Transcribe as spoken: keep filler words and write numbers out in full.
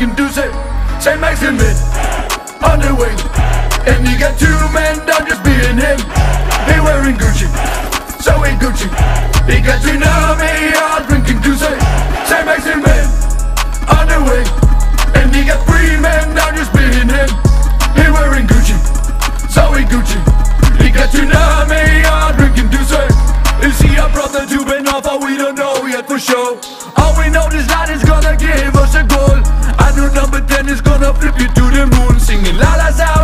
drinking Douce, Saint Maximin on the wing. And he got two men down just being him. He wearing Gucci, so he Gucci. He got tsunami all drinking Douce, Saint Maximin on the wing. And he got three men down just being him. He wearing Gucci, so he Gucci. He got tsunami all drinking Douce. Is he a brother to Ben off, or we don't know yet for sure. All we know this lad is gonna give us a goal. I know number ten is gonna flip you to the moon, singing la la za.